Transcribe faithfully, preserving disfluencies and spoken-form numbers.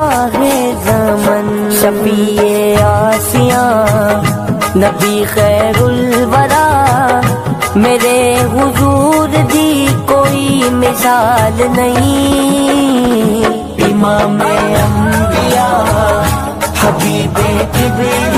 है ज़मन शफीए आसिया नबी खैरुल वरा मेरे हुजूर दी कोई मिसाल नहीं। इमाम अंबिया हबीबे किबरिया